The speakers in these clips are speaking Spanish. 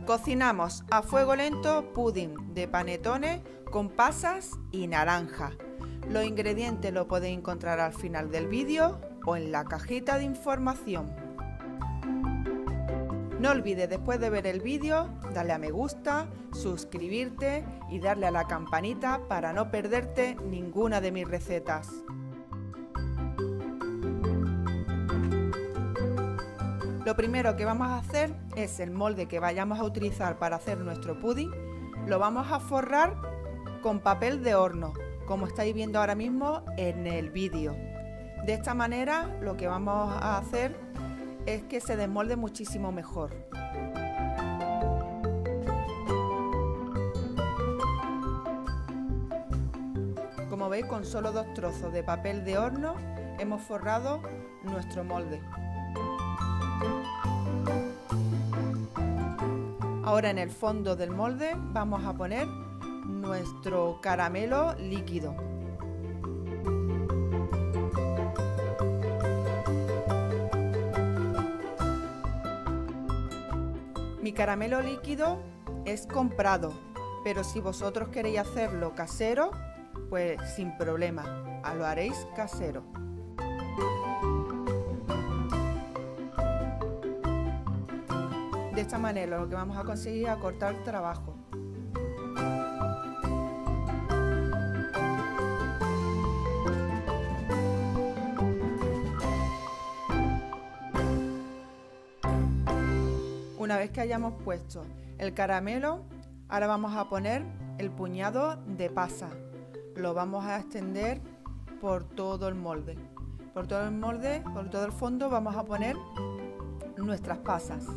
Cocinamos a fuego lento pudding de panetones con pasas y naranja. Los ingredientes los podéis encontrar al final del vídeo o en la cajita de información. No olvides, después de ver el vídeo, darle a me gusta, suscribirte y darle a la campanita para no perderte ninguna de mis recetas. Lo primero que vamos a hacer es el molde que vayamos a utilizar para hacer nuestro pudding. Lo vamos a forrar con papel de horno, como estáis viendo ahora mismo en el vídeo. De esta manera lo que vamos a hacer es que se desmolde muchísimo mejor. Como veis, con solo 2 trozos de papel de horno hemos forrado nuestro molde. Ahora en el fondo del molde vamos a poner nuestro caramelo líquido. Mi caramelo líquido es comprado, pero si vosotros queréis hacerlo casero, pues sin problema, lo haréis casero. De esta manera lo que vamos a conseguir es acortar el trabajo. Una vez que hayamos puesto el caramelo, ahora vamos a poner el puñado de pasa. Lo vamos a extender por todo el molde. Por todo el molde, por todo el fondo vamos a poner nuestras pasas.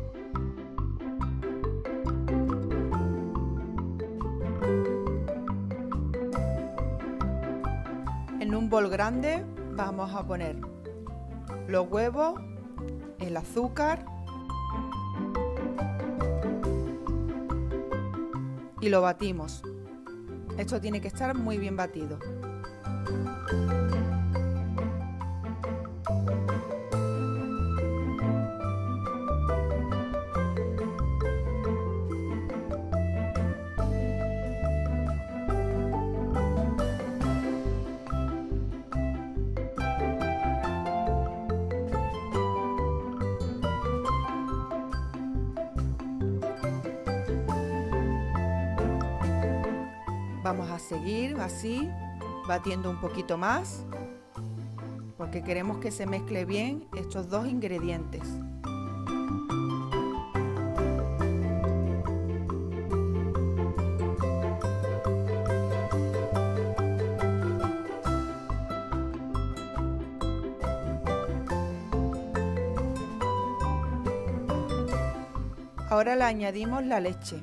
En un bol grande vamos a poner los huevos, el azúcar y lo batimos. Esto tiene que estar muy bien batido. Vamos a seguir así, batiendo un poquito más, porque queremos que se mezcle bien estos dos ingredientes. Ahora le añadimos la leche.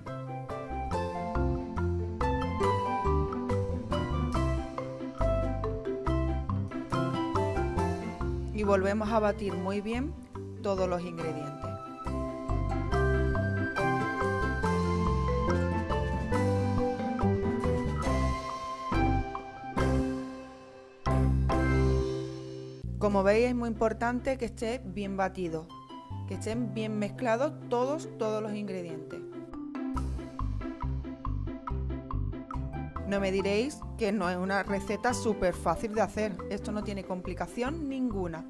Y volvemos a batir muy bien todos los ingredientes. Como veis, es muy importante que esté bien batido, que estén bien mezclados todos los ingredientes. No me diréis que no es una receta súper fácil de hacer. Esto no tiene complicación ninguna.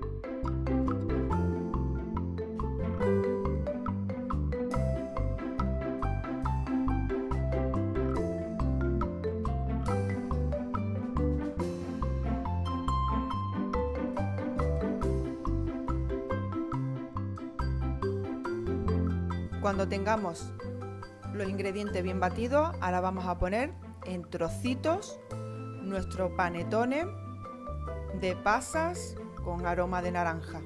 Cuando tengamos los ingredientes bien batidos, ahora vamos a poner en trocitos nuestro panetone de pasas con aroma de naranja.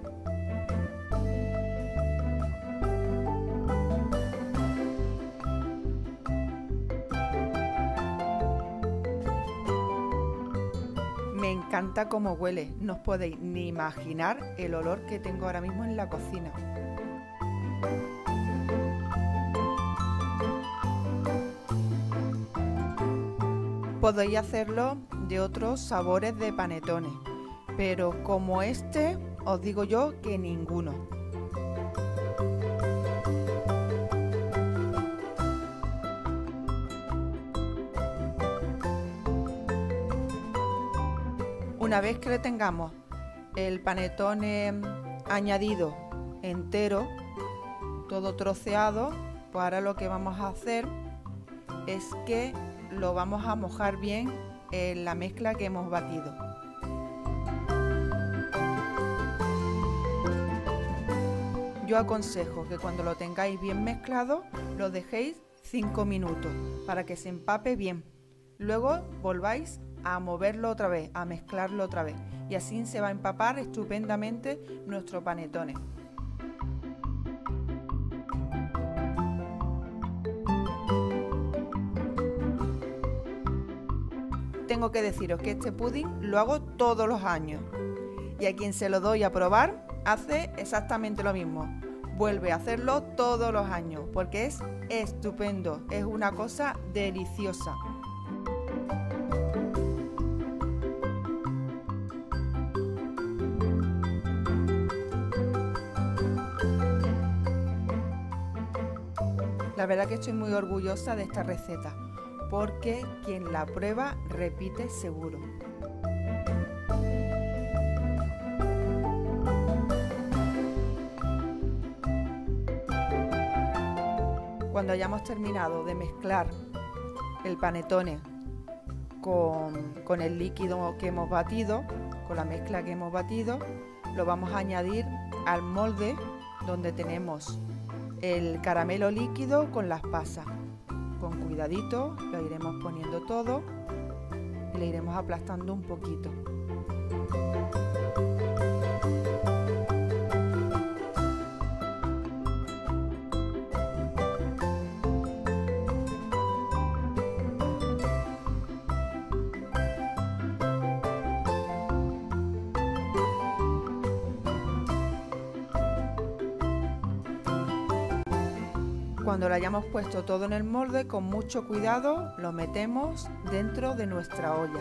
Me encanta cómo huele, no os podéis ni imaginar el olor que tengo ahora mismo en la cocina. Podéis hacerlo de otros sabores de panetones, pero como este, os digo yo que ninguno. Una vez que le tengamos el panetone añadido entero, todo troceado, pues ahora lo que vamos a hacer es que lo vamos a mojar bien en la mezcla que hemos batido. Yo aconsejo que cuando lo tengáis bien mezclado lo dejéis 5 minutos para que se empape bien. Luego volváis a moverlo otra vez, a mezclarlo otra vez, y así se va a empapar estupendamente nuestro panetone. Tengo que deciros que este pudding lo hago todos los años y a quien se lo doy a probar hace exactamente lo mismo. Vuelve a hacerlo todos los años porque es estupendo, es una cosa deliciosa. La verdad que estoy muy orgullosa de esta receta porque quien la prueba repite seguro. Cuando hayamos terminado de mezclar el panetone con el líquido que hemos batido, con la mezcla que hemos batido, lo vamos a añadir al molde donde tenemos el caramelo líquido con las pasas. Con cuidadito lo iremos poniendo todo y le iremos aplastando un poquito. Cuando lo hayamos puesto todo en el molde, con mucho cuidado lo metemos dentro de nuestra olla.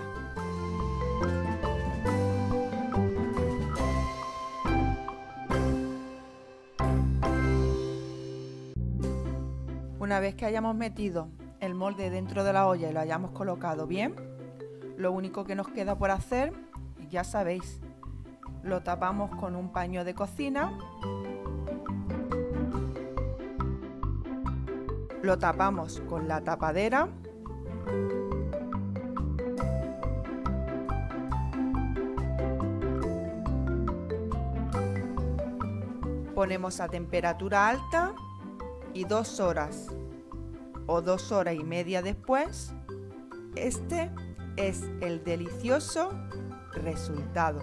Una vez que hayamos metido el molde dentro de la olla y lo hayamos colocado bien, lo único que nos queda por hacer, ya sabéis, lo tapamos con un paño de cocina. Lo tapamos con la tapadera. Ponemos a temperatura alta y 2 horas o 2 horas y media después, este es el delicioso resultado.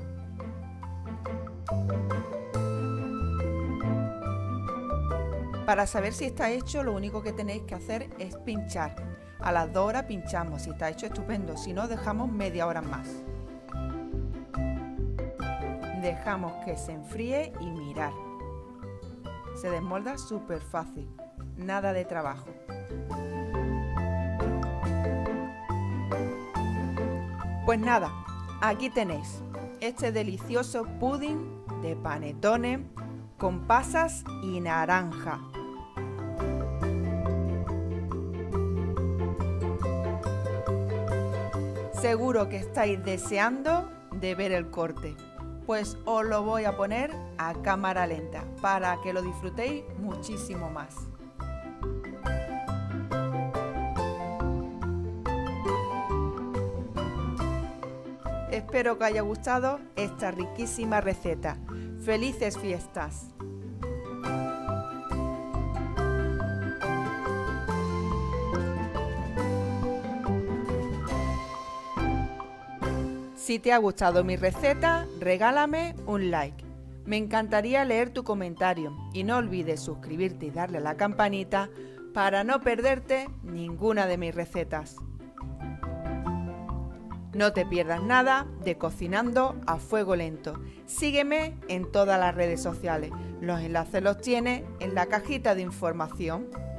Para saber si está hecho, lo único que tenéis que hacer es pinchar. A las 2 horas pinchamos, si está hecho estupendo, si no dejamos media hora más. Dejamos que se enfríe y mirar. Se desmolda súper fácil, nada de trabajo. Pues nada, aquí tenéis este delicioso pudding de panetone con pasas y naranja. Seguro que estáis deseando de ver el corte, pues os lo voy a poner a cámara lenta para que lo disfrutéis muchísimo más. Espero que os haya gustado esta riquísima receta. ¡Felices fiestas! Si te ha gustado mi receta, regálame un like. Me encantaría leer tu comentario y no olvides suscribirte y darle a la campanita para no perderte ninguna de mis recetas. No te pierdas nada de Cocinando a Fuego Lento. Sígueme en todas las redes sociales. Los enlaces los tienes en la cajita de información.